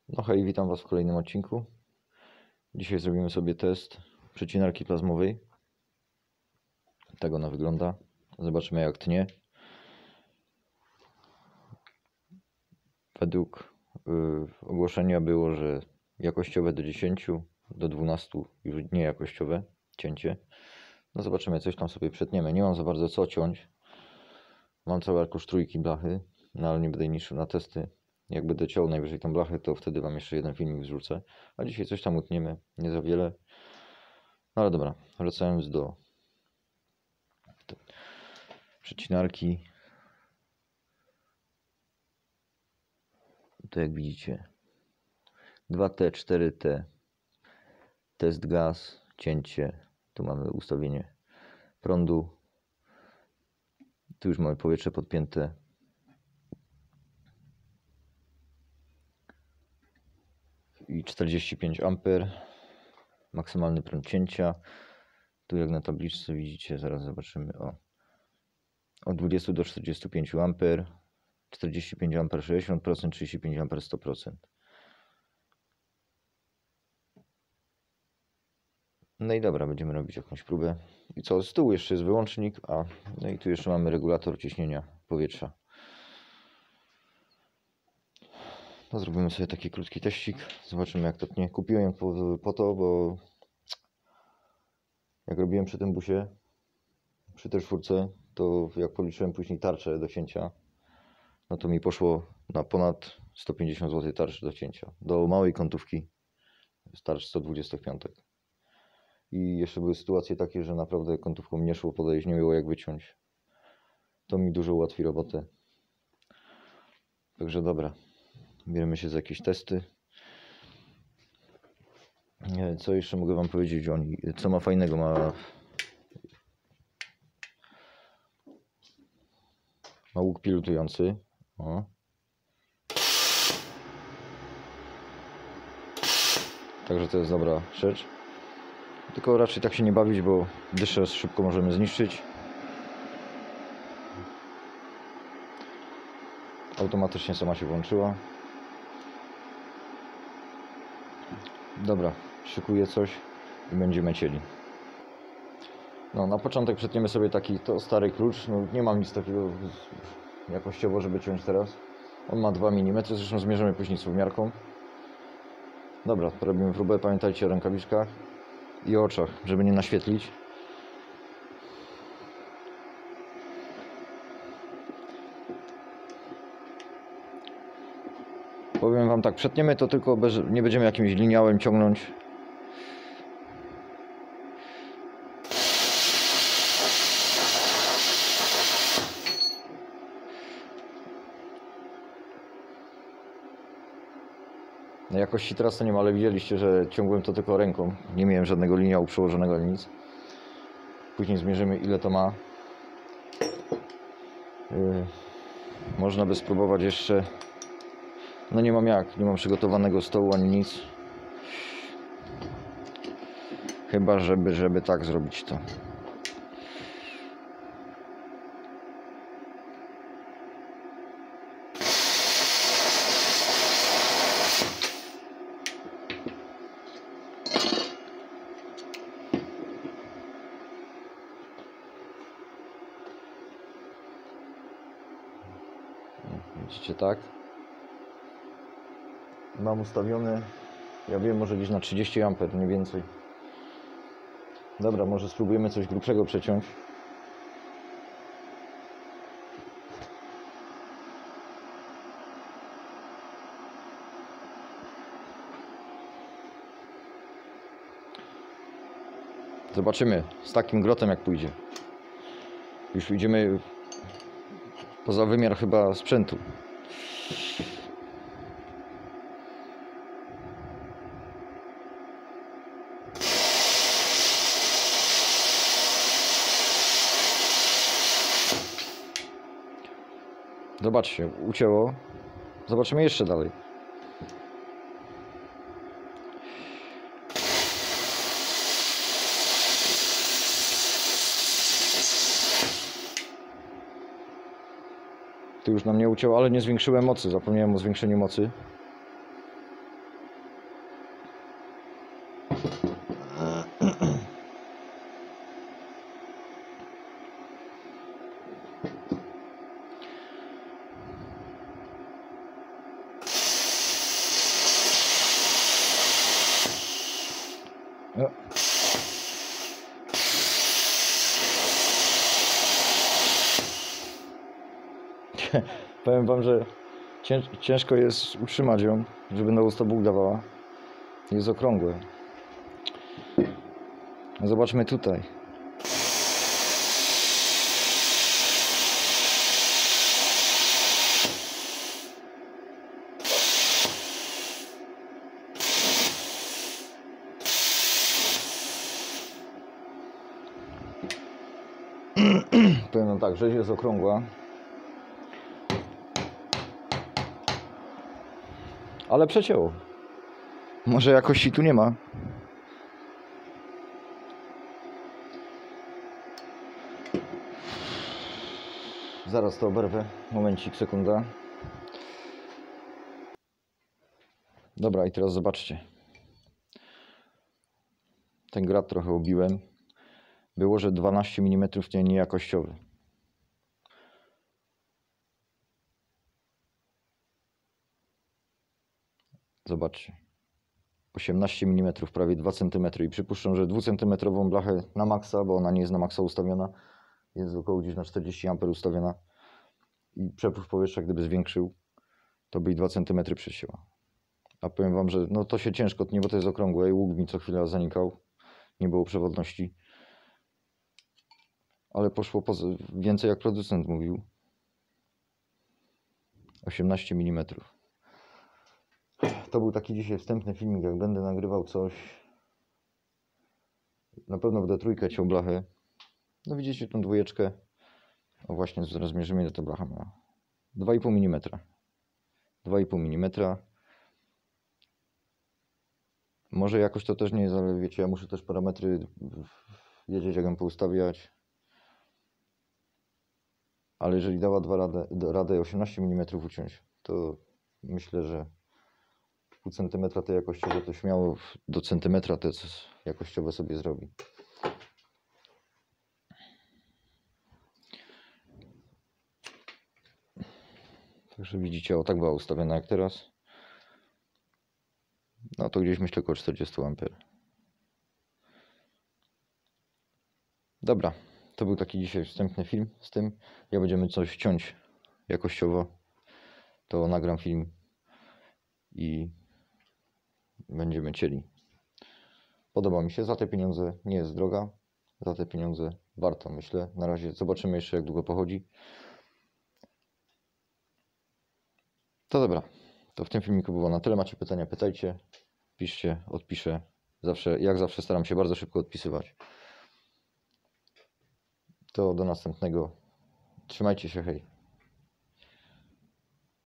No hej, witam Was w kolejnym odcinku. Dzisiaj zrobimy sobie test przecinarki plazmowej. Tak ona wygląda. Zobaczymy jak tnie. Według ogłoszenia było, że jakościowe do 10, do 12 już niejakościowe cięcie. No zobaczymy, coś tam sobie przetniemy. Nie mam za bardzo co ciąć. Mam całe arkusz trójki blachy, no ale nie będę niszczył na testy. Jak będę ciął najwyżej tą blachę, to wtedy Wam jeszcze jeden filmik wrzucę. A dzisiaj coś tam utniemy, nie za wiele. No ale dobra, wracając do przecinarki. To jak widzicie 2T, 4T, test gaz, cięcie. Tu mamy ustawienie prądu. Tu już mamy powietrze podpięte. I 45 A. Maksymalny prąd cięcia. Tu jak na tabliczce widzicie, zaraz zobaczymy. Od 20 do 45 A. 45 A 60%, 35 A 100%. No i dobra, będziemy robić jakąś próbę. I co, z tyłu jeszcze jest wyłącznik, no i tu jeszcze mamy regulator ciśnienia powietrza. No zrobimy sobie taki krótki teścik, zobaczymy jak to tnie. Kupiłem ją po to, bo jak robiłem przy tym busie, przy tej czwórce, to jak policzyłem później tarczę do cięcia, no to mi poszło na ponad 150 zł tarczy do cięcia. Do małej kątówki starcz 125. I jeszcze były sytuacje takie, że naprawdę kątówką nie szło podejść, nie było jak wyciąć. To mi dużo ułatwi robotę. Także dobra, bierzemy się za jakieś testy. Co jeszcze mogę Wam powiedzieć o niej? Co ma fajnego? Ma łuk pilotujący. O. Także to jest dobra rzecz. Tylko raczej tak się nie bawić, bo dyszę szybko możemy zniszczyć. Automatycznie sama się włączyła. Dobra, szykuję coś i będziemy cieli. No, na początek przetniemy sobie taki stary klucz. No, nie mam nic takiego jakościowo, żeby ciąć teraz. On ma 2 mm, zresztą zmierzymy później suwmiarką. Dobra, robimy próbę. Pamiętajcie o rękawiczkach i o oczach, żeby nie naświetlić. Powiem Wam tak, przetniemy to tylko nie będziemy jakimś liniałem ciągnąć. Na jakości teraz to nie ma, ale widzieliście, że ciągłem to tylko ręką. Nie miałem żadnego liniału przełożonego ani nic. Później zmierzymy, ile to ma. Można by spróbować jeszcze. No nie mam jak, nie mam przygotowanego stołu ani nic. Chyba, żeby tak zrobić to. Widzicie, tak? Mam ustawione, ja wiem, może gdzieś na 30 A, nie więcej. Dobra, może spróbujemy coś grubszego przeciąć. Zobaczymy z takim grotem jak pójdzie. Już idziemy poza wymiar chyba sprzętu. Zobaczcie, ucięło. Zobaczymy jeszcze dalej. Tu już nam nie ucięło, ale nie zwiększyłem mocy. Zapomniałem o zwiększeniu mocy. No. Powiem wam, że ciężko jest utrzymać ją, żeby na usta Bóg dawała. Jest okrągłe. Zobaczmy tutaj. Powiem wam tak, rzeź jest okrągła. Ale przecięło. Może jakości tu nie ma. Zaraz to oberwę. Momencik, sekunda. Dobra, i teraz zobaczcie. Ten grat trochę obiłem. Było, że 12 mm niejakościowy. Zobaczcie. 18 mm, prawie 2 cm. I przypuszczam, że 2 cm blachę na maksa, bo ona nie jest na maksa ustawiona. Jest około gdzieś na 40 A ustawiona. I przepływ powietrza, gdyby zwiększył, to by i 2 cm przesięła. A powiem wam, że no to się ciężko tnie, bo to jest okrągłe i łuk mi co chwila zanikał. Nie było przewodności. Ale poszło więcej, jak producent mówił. 18 mm. To był taki dzisiaj wstępny filmik. Jak będę nagrywał coś, na pewno w D3 ciął blachę. No widzicie tą dwójeczkę. O właśnie, zaraz zmierzymy, ile ta blacha miała. 2,5 mm. 2,5 mm. Może jakoś to też nie jest, ale wiecie, ja muszę też parametry wiedzieć, jak ją poustawiać. Ale jeżeli dała radę 18 mm uciąć, to myślę, że pół centymetra te jakościowe to śmiało do centymetra te jakościowe sobie zrobi. Także widzicie, o tak była ustawiona jak teraz. No to gdzieś myślę około 40 A. Dobra, to był taki dzisiaj wstępny film z tym. Jak będziemy coś ciąć jakościowo, to nagram film i będziemy cięli. Podoba mi się, za te pieniądze nie jest droga. Za te pieniądze warto, myślę. Na razie zobaczymy jeszcze, jak długo pochodzi. To dobra, to w tym filmiku było na tyle. Macie pytania, pytajcie, piszcie, odpiszę. Jak zawsze staram się bardzo szybko odpisywać. To do następnego. Trzymajcie się, hej.